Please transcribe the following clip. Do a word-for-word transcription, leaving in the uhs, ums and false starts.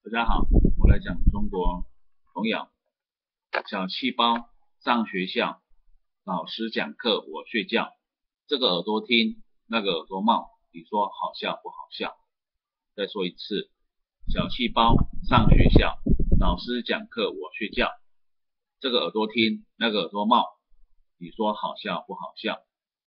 大家好，我来讲中国童谣。小气包上学校，老师讲课我睡觉，这个耳朵听，那个耳朵冒，你说好笑不好笑？再说一次，小气包上学校，老师讲课我睡觉，这个耳朵听，那个耳朵冒，你说好笑不好笑？